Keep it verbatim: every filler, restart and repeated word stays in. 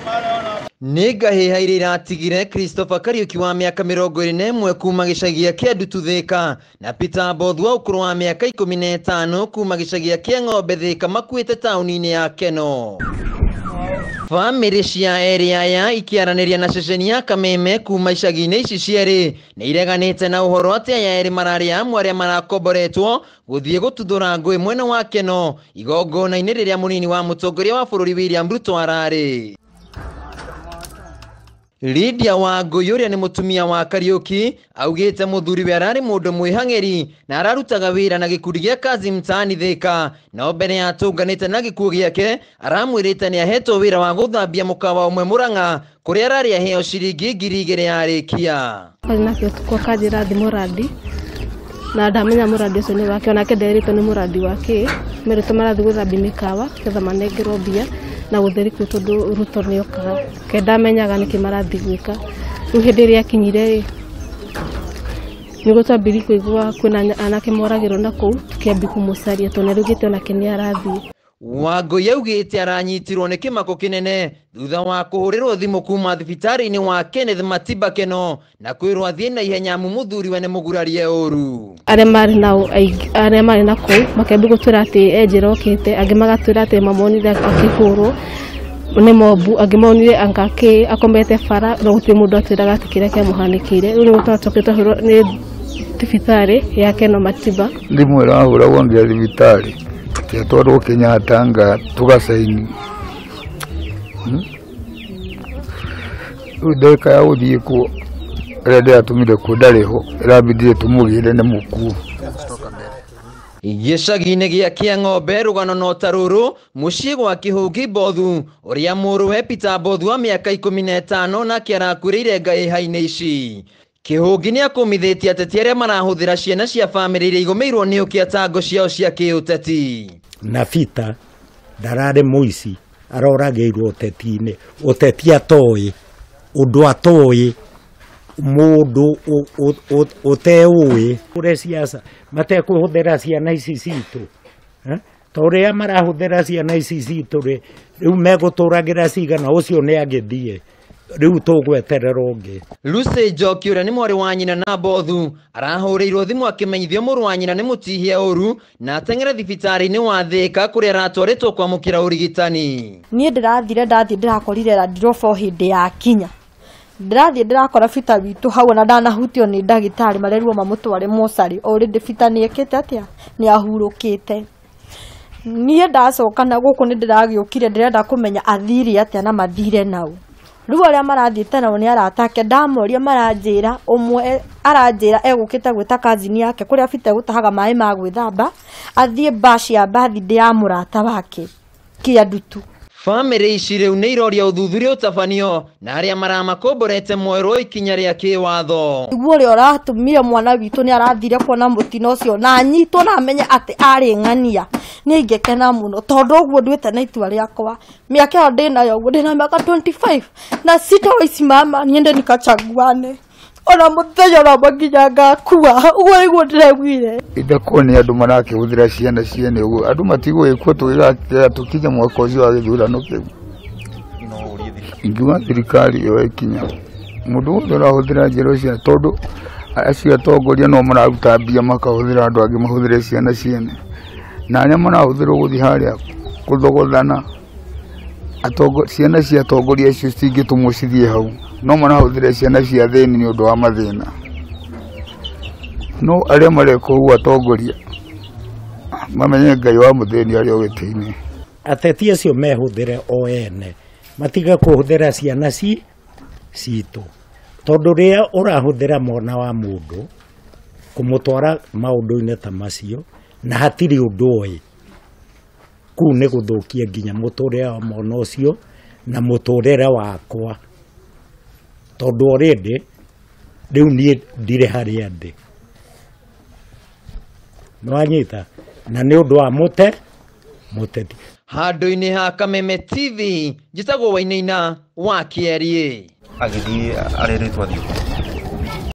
Nĩngahĩha iria iratigire Christopher Kariuki wa mĩaka mĩrongo ĩrĩ na ĩmwe kuma gĩcagi kĩa Ndutu Thika na Peter Mbothi wa ũkũrũ wa mĩaka ikũmi na ĩtano kuma gĩcagi kĩa Ng'ombe Thika makuĩte taũni-inĩ ya Keno. Famĩrĩ cia erĩ aya ikĩaranĩria na ceceni ya Kameme kuma icagi-inĩ ici cierĩ nĩ ireganĩte na ũhoro atĩ aya erĩ mararĩ amwe arĩa marakomboretwo gũthiĩ gũtuthũra ngũĩ mwena wa Keno igongona-inĩ rĩrĩa mũnini wa mũtongoria wa bũrũri William Ruto ararĩ. Lydia Wangui ũrĩa nĩ mũtumia wa Kariuki augĩte mũthuriwe ararĩ mũndũ mwĩhang'eri na ararutaga wĩra na gĩkundi gĩa Kazi Mtaani Thika, no mbere ya tũnganĩte na gĩkuũ gĩake aramwĩrĩte nĩ ahetwo wĩra wa gũthambia mũkawa ũmwe Mũrang'a kũrĩa ararĩ aheo ciringi ngiri igĩrĩ yarĩkia. Nakĩo tukwo kanjĩra thĩ mũradi na ndamenya mũradi ũcio nĩ wake, onake nderitwo nĩ mũradi wake merĩtwo marathiĩ gũthambia mĩkawa getha manengerwo mbia na gũtheri kwĩ tondũ Ruto nĩ okaga kenda menyaga nĩkĩ marathiĩ gwĩka. Rĩu hĩndĩ ĩrĩa akinyire nĩ gũtambiri kũigua kwĩna anake moragĩrwo na kũu tũkĩambia kũmũcaria tondũ rĩu gĩtĩ onake nĩ arathiĩ. Wangui augĩte aranyitirwo nĩ kĩmako kĩnene thutha wa kũhũrĩrwo thimũ kuma thibitarĩ-inĩ wa Kenneth Matiba Keno na kwĩrwo athiĩ na ihenya amu mũthuriwe nĩ mũgurarie ũru. Arĩa marĩ nao arĩa marĩ na kũu makĩambia gũtwĩra atĩ enjera okĩte, angĩ magatwĩra atĩ mamonire akĩhũrwo nĩ mobu, angĩ monire anga akĩ akomete bara na gũtirĩ mũndũ atwĩraga atĩ kĩrĩa kĩamũhanĩkĩire. Rĩu nĩ gũtwatokete nĩ thibitarĩ ya Keno Matiba. Ndimwĩra wahũragwo ngĩa thibitarĩ twarwo Kenyatta nga tugacaini ndeka ya gũthiĩ kuo ĩrĩa ndĩratũmire kuo ndarĩho ĩrambindire tũmũgĩre nĩ mũkuo. Gĩcagi-inĩ gĩa Kĩang'ombe rũgano no ta rũrũ mũciĩ gwa Kĩhũngi Mbothu ũrĩa mũrũwe Peter Mbothi wa mĩaka ikũmi na ĩtano nake arakuĩrĩire ngahĩha-inĩ ici. Kĩhũngi nĩ akũmithĩtie ateti arĩa marahũthĩra ciana cia famĩlĩ iria igũmĩirwo nĩ ũkĩa tango ciao cia kĩũteti. Na Peter ndararĩ mũici aroragĩirwo ũteti-inĩ, ũteti atoĩ, ũndũ atoĩ, mũndũ ũteũĩ ũrĩa ciaca matekũhũthĩra ciana ici citũ ta ũrĩa marahũthĩra ciana ici citũ rĩ, rĩu megũtũragĩra cigana ũcio nĩ agĩthiĩ rĩu tũgweterera ũngĩ. Lucy Njoki ũrĩa nĩ mwarĩ wa nyina na Mbothu arahũrĩirwo thimũ akĩmenyithio mũrũ wa nyina nĩ mũtihia ũru na ateng'ere thibitarĩ-inĩ wa Thika kũrĩa aratwarĩtwo kwamũkĩra ũrigitani. Niĩ ndĩrathire ndathiĩ ndĩrakorire Landiroba hĩndĩ ya kinya, ndĩrathiĩ ndĩrakora Peter witũ hau na ndanahutio nĩ ndagĩtarĩ marerirwo mamũtware mocarĩ already Peter nĩ ekĩte atĩa nĩ ahurũkĩte. Niĩ ndacoka na gũkũ nĩ ndĩragĩũkire ndĩrenda kũmenya athire atĩa na mathire nau. Rĩu arĩa marathiĩte nao nĩ aratake ndamoria maranjĩra ũmwe aranjĩra egũkĩte gwĩta kazini yake kũrĩa Peter gũtahaga maĩ ma gwĩthamba athiĩ baci ya birthday ya mũrata wake kĩa Ndutu. Famĩrĩ ici rĩu nĩ iroria ũthuthuria ũtabanio na arĩa maramakomborete moerwo ikinya rĩa kĩwatho. Nĩguo ũrĩa ũratumire mwana witũ nĩ arathire kuona mũtino ũcio na anyitwo na amenye atĩ arĩ ng'ania nĩ ingĩkena mũno tondũ ũguo nduĩte na itua rĩakwa. Mĩaka ĩyo ndĩnayo ũguo ndĩna mĩaka twenty-five na sitawasimama niende nikachaguane ona mũthenya ona manginya ngakua ũguo nĩguo ndĩraiguire. Ithako nĩ andũ marakĩhũthĩra ciana ciene ũguo andũ matigũgĩkwo tũgĩgakĩra tũkinye mwaka ũcio wa gĩthurano kĩu. Ingiuga thirikari ĩyo ĩkinya mũndũ wothe ũrahũthĩra njĩra cia tondũ acio atongoria no mararuta mbia makahũthĩra andũ angĩ mahũthĩre ciana ciene na arĩa marahũthĩrwo gũthiĩ harĩa gũthogothana ciana cia atongoria icio citingĩtũmwo cithiĩ hau no marahũthĩra ciana cia thĩni nĩ ũndũ wa mathĩna. No arĩa mareka ũguo atongoria mamenye Ngai wa mũthĩni arĩ o gĩtĩ-inĩ. Ateti acio mehũthĩre o ene matiga kũhũthĩra ciana ci citũ tondũ rĩrĩa ũrahũthĩra mwana wa mũndũ kũmũtwara maũndũ-inĩ ta macio na hatirĩ ũndũ oĩ kũu nĩ gũthũkia nginya mũtũrĩre wa mwana ũcio na mũtũrĩre wakwa tondũ already rĩu niĩ ndirĩ harĩa ndĩ nĩwanyita na nĩ ũndũ wa mũte mũteti. Handũ-inĩ ha Kameme T V njĩtagwo Wainaina wa Kĩarie. Agĩthiĩ arerĩtwo athiĩ